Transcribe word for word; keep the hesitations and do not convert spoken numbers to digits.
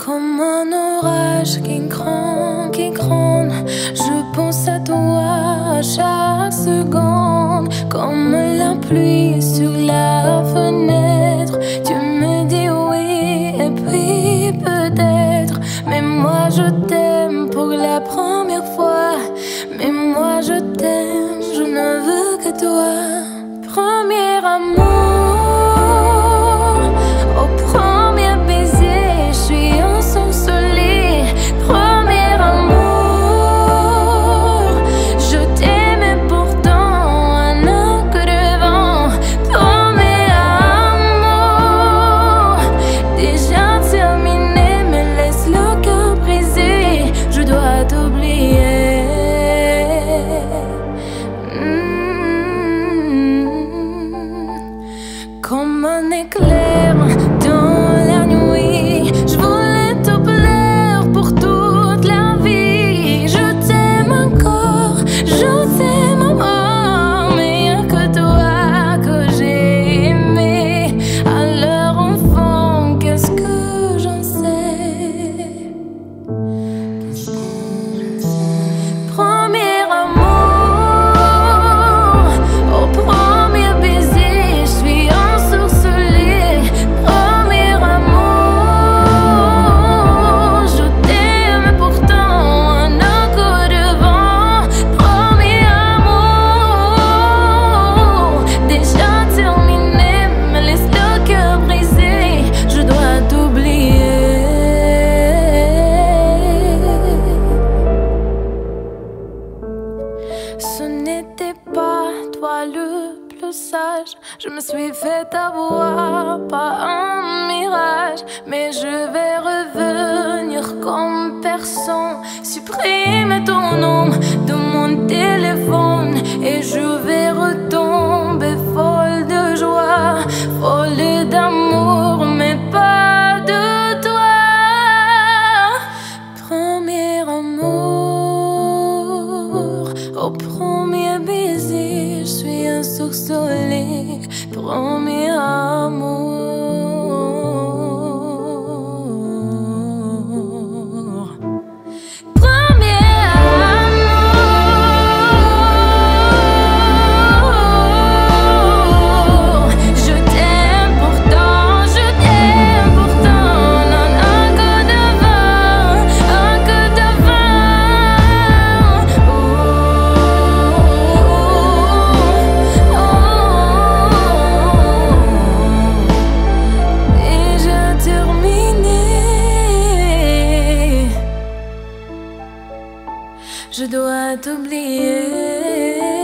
Comme un orage qui gronde, qui gronde, je pense à toi à chaque seconde. Comme la pluie sur la fenêtre, tu me dis oui et puis peut-être. Mais moi je t'aime pour la première fois. Mais moi je t'aime, je ne veux que toi. Premier amour, au premier baiser, je suis ensorcelée. Premier amour, je t'aimais pourtant un an que de vent. Premier amour, déjà terminé, mais laisse le cœur brisé. Je dois t'oublier. Comme un éclair dans la nuit, je voulais te plaire pour toute la vie. Je t'aime encore, je t'aime encore, mais y'a que toi que j'ai aimé. Alors enfant, qu'est-ce que j'en sais? Premier amour, au premier baiser, je suis ensorcelée. Premier amour, je t'aime pourtant un coup de vent. Premier amour, déjà terminé, me laisse le cœur brisé. Je dois t'oublier. Ce n'était pas toi le plus sage. Je me suis fait avoir, pas un mirage. Mais je vais revenir comme personne. Supprime ton nom de mon téléphone et je vais retomber folle de joie, folle d'amour, mais pas de toi. Premier amour, au premier baiser, je suis ensorcelée. Premier amour. Premier amour. Je t'aime pourtant, je t'aime pourtant. Non, un coup de vent, un coup de vent. Oh, oh, oh. Déjà terminé. Je dois t'oublier.